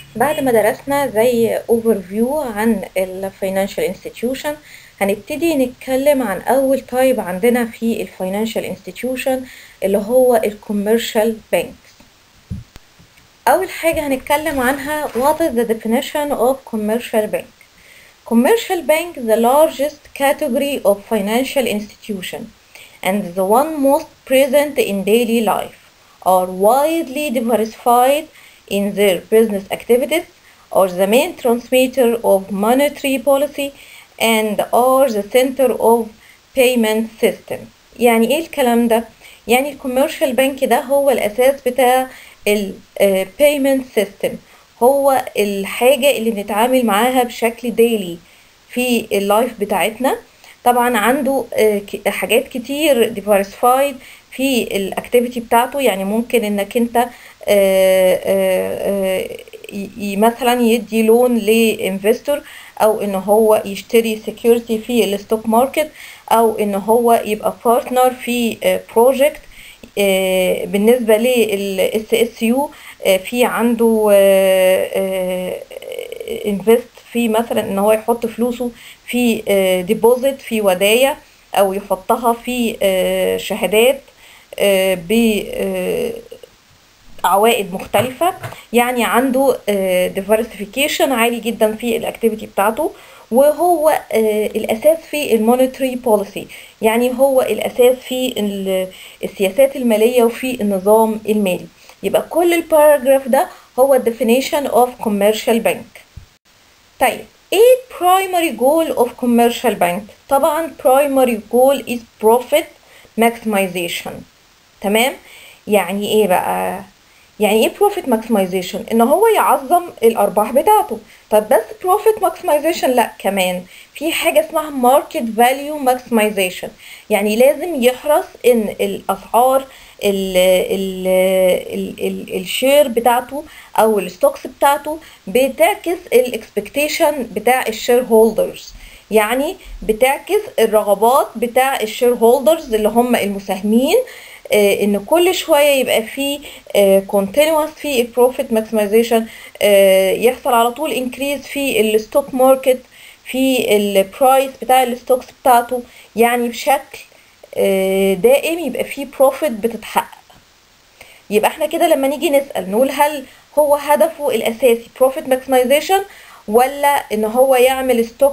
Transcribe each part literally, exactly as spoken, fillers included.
بعد ما درسنا زي overview عن ال financial institution، هنبتدي نتكلم عن أول type عندنا في ال financial institution اللي هو ال commercial banks. أول حاجة هنتكلم عنها what is the definition of commercial bank. Commercial bank is the largest category of financial institution and the one most present in daily life, are widely diversified in their business activities, are the main transmitter of monetary policy, and are the center of payment system. يعني ايه الكلام ده؟ يعني الكوميرشال بانك ده هو الأساس بتاع ال payment system، هو الحاجة اللي بنتعامل معاها بشكل ديلي في اللايف بتاعتنا. طبعا عنده حاجات كتير diversified في الاكتيفيتي بتاعته، يعني ممكن انك انت مثلا يدي لون لانفستور، او ان هو يشتري سيكيورتي في الستوك ماركت، او ان هو يبقى بارتنر في بروجكت. بالنسبه للاس اس يو في عنده انفست في مثلا ان هو يحط فلوسه في ديبوزيت في ودايع، او يحطها في شهادات بعوائد مختلفة. يعني عنده diversification عالي جدا في الاكتيفيتي بتاعته، وهو الاساس في المونيتري بوليسي، يعني هو الاساس في السياسات المالية وفي النظام المالي. يبقى كل الباراجراف ده هو definition of commercial bank. طيب ايه primary goal of commercial bank؟ طبعا primary goal is profit maximization. تمام؟ يعني ايه بقى؟ يعني ايه profit maximization؟ ان هو يعظم الارباح بتاعته. طب بس profit maximization؟ لا، كمان في حاجة اسمها market value maximization، يعني لازم يحرص ان الاسعار ال ال ال ال الشير بتاعته او الستوكس بتاعته بتعكس الاكسبكتيشن بتاع الشير هولدرز، يعني بتعكس الرغبات بتاع الشير هولدرز اللي هم المساهمين، آه ان كل شويه يبقى في كونتينوس آه في البروفيت ماكسمايزيشن، آه يحصل على طول انكريز في الستوك ماركت، في البرايس بتاع الستوكس بتاعته، يعني بشكل آه دائم يبقى في بروفيت بتتحقق. يبقى احنا كده لما نيجي نسأل نقول هل هو هدفه الاساسي بروفيت ماكسمايزيشن، ولا ان هو يعمل ستوك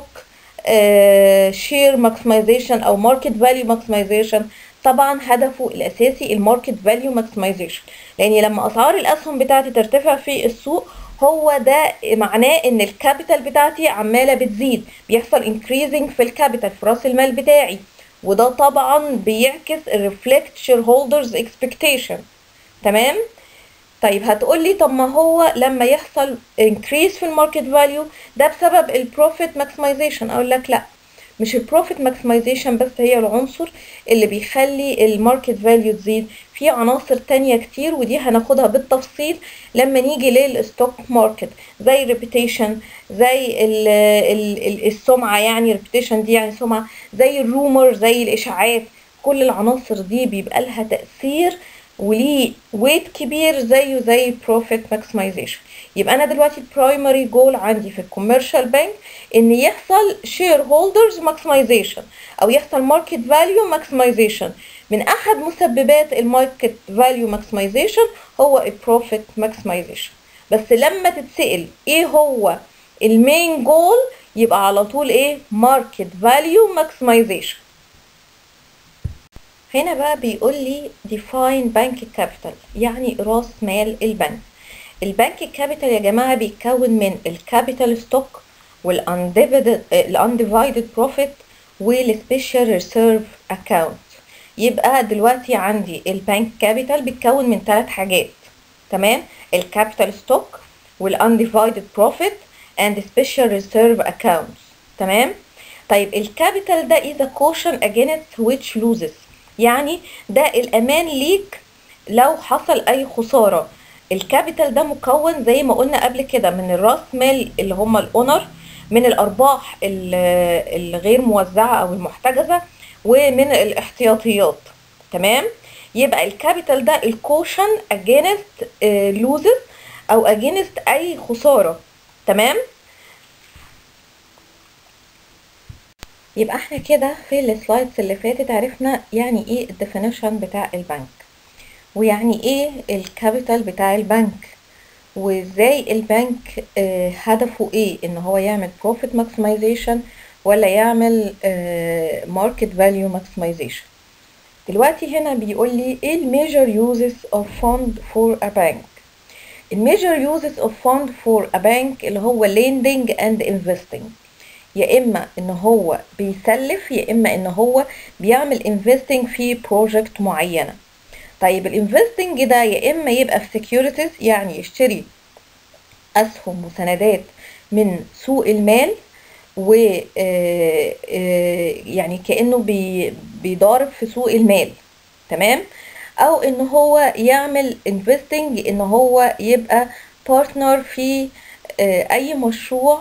شير ماكسمايزيشن او ماركت فاليو ماكسمايزيشن؟ طبعا هدفه الاساسي الماركت فاليو ماكسمايزيشن، لان لما اسعار الاسهم بتاعتي ترتفع في السوق هو ده معناه ان الكابيتال بتاعتي عماله بتزيد، بيحصل انكريزنج في الكابيتال في راس المال بتاعي، وده طبعا بيعكس الريفلكت شير هولدرز اكسبكتيشن. تمام؟ طيب هتقولي طب ما هو لما يحصل increase في الماركت فاليو ده بسبب البروفيت ماكسمايزيشن؟ اقول لك لا، مش البروفيت ماكسمايزيشن بس هي العنصر اللي بيخلي الماركت فاليو تزيد، في عناصر تانية كتير ودي هناخدها بالتفصيل لما نيجي للستوك ماركت، زي ريبيتيشن، زي ال ال السمعة، يعني ريبيتيشن دي يعني سمعة، زي الرومر، زي الاشاعات. كل العناصر دي بيبقى لها تأثير وليه ويت كبير زيه زي بروفيت ماكسمايزيشن. يبقى انا دلوقتي البرايمري جول عندي في الكوميرشال بانك ان يحصل شير هولدرز ماكسمايزيشن او يحصل ماركت فاليو ماكسمايزيشن. من احد مسببات الماركت فاليو ماكسمايزيشن هو البروفيت ماكسمايزيشن. بس لما تتسأل ايه هو المين جول يبقى على طول ايه؟ ماركت فاليو ماكسمايزيشن. هنا بقى بيقول لي define bank capital، يعني راس مال البنك. البنك الكابيتال يا جماعة بيتكون من الكابيتال ستوك والundivided profit والسبيشال ريسيرف اكاونت. يبقى دلوقتي عندي البنك كابيتال بيتكون من ثلاث حاجات، تمام؟ الكابيتال ستوك والundivided profit and special reserve accounts. تمام؟ طيب الكابيتال ده is a caution against which loses، يعني ده الامان ليك لو حصل اي خسارة. الكابيتال ده مكون زي ما قلنا قبل كده من الراس مال اللي هم الاونر، من الارباح الغير موزعة او المحتجزة، ومن الاحتياطيات. تمام؟ يبقى الكابيتال ده الكوشن اجينست لوزز، او against اي خسارة. تمام. يبقى احنا كده في السلايدز اللي فاتت عرفنا يعني ايه الديفينيشن بتاع البنك، ويعني ايه الكابيتال بتاع البنك، وازاي البنك آه هدفه ايه، ان هو يعمل profit maximization ولا يعمل آه market value maximization. دلوقتي هنا بيقول لي ايه الميجر uses of fund for a bank. الميجر uses of fund for a bank اللي هو lending and investing، يا اما ان هو بيسلف يا اما ان هو بيعمل investing في project معينة. طيب الانفستنج ده يا اما يبقى في securities، يعني يشتري اسهم وسندات من سوق المال، و يعني كأنه بي بيضارب في سوق المال. تمام. او ان هو يعمل investing ان هو يبقى بارتنر في اي مشروع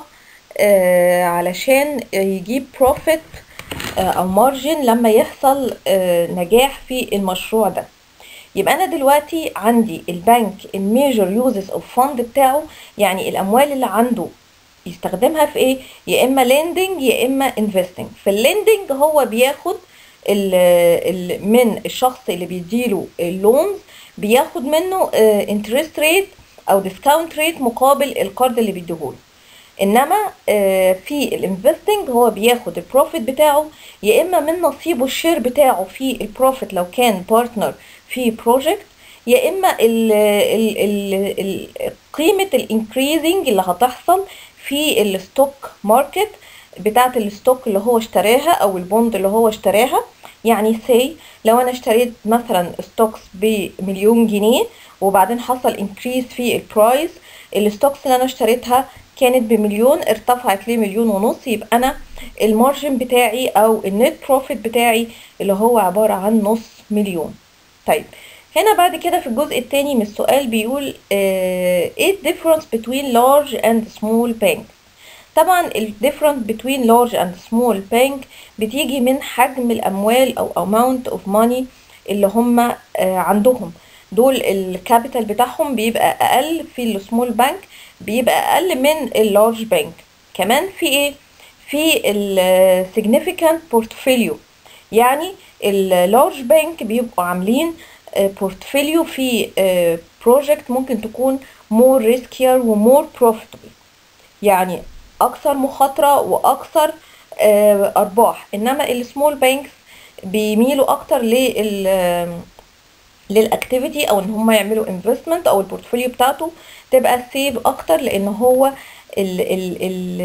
علشان يجيب بروفيت او مارجن لما يحصل نجاح في المشروع ده. يبقى انا دلوقتي عندي البنك الميجر يوزز اوف فاند بتاعه، يعني الاموال اللي عنده يستخدمها في ايه، يا اما lending يا اما investing. في الليندنج هو بياخد ال ال من الشخص اللي بيديله اللونز، بياخد منه انترست ريت او ديسكاونت ريت مقابل القرض اللي بيديهوله. انما في الانفستنج هو بياخد البروفيت بتاعه يا اما من نصيبه الشير بتاعه في البروفيت لو كان بارتنر في بروجكت، يا اما ال ال ال ال قيمه الانكريزنج اللي هتحصل في الستوك ماركت بتاعه الستوك اللي هو اشتراها او البوند اللي هو اشتراها. يعني سي لو انا اشتريت مثلا ستوكس بمليون جنيه وبعدين حصل انكريز في البرايس، الستوكس اللي انا اشتريتها كانت بمليون ارتفعت لمليون ونص، يبقى انا المارجن بتاعي او النت بروفيت بتاعي اللي هو عبارة عن نص مليون. طيب هنا بعد كده في الجزء الثاني من السؤال بيقول اه ايه difference between large and small bank. طبعا ال difference between large and small bank بتيجي من حجم الاموال او amount of money اللي هم اه عندهم. دول الكابيتال بتاعهم بيبقى اقل في السمول بانك، بيبقى اقل من اللارج بانك. كمان في ايه، في ال significant portfolio، يعني اللارج بانك بيبقوا عاملين بورتفوليو في بروجكت ممكن تكون more riskier و more profitable، يعني اكثر مخاطرة واكثر ارباح. انما السمول بانكس بيميلوا اكتر لل للاكتيفيتي او ان هم يعملوا انفستمنت او البورتفوليو بتاعته تبقى سيف اكتر، لان هو ال ال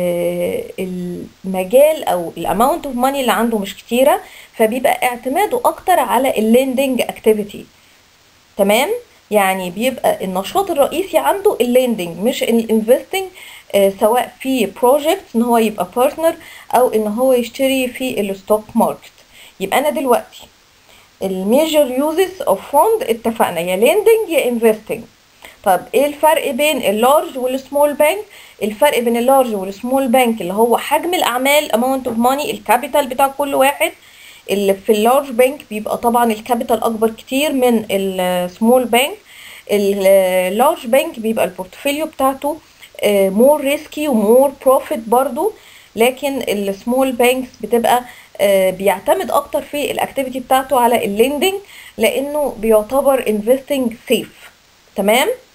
ال المجال او الاماونت اوف ماني اللي عنده مش كتيره، فبيبقى اعتماده اكتر على الليندنج اكتيفيتي. تمام. يعني بيبقى النشاط الرئيسي عنده الليندنج مش الانفستنج، آه سواء في بروجكت ان هو يبقى بارتنر او ان هو يشتري في الستوك ماركت. يبقى انا دلوقتي الميجر يوزز اوف فوند اتفقنا يا ليندنج يا انفستنج. طب ايه الفرق بين اللارج والسمول بانك؟ الفرق بين اللارج والسمول بانك اللي هو حجم الاعمال اماونت اوف ماني، الكابيتال بتاع كل واحد. اللي في اللارج بانك بيبقى طبعا الكابيتال اكبر كتير من السمول بانك. اللارج بانك بيبقى البورتفوليو بتاعته مور ريسكي ومور بروفيت برضو، لكن السمول بانكس بتبقى بيعتمد اكتر في الاكتيفيتي بتاعته على الليندنج لانه بيعتبر انفستنج سيف. تمام.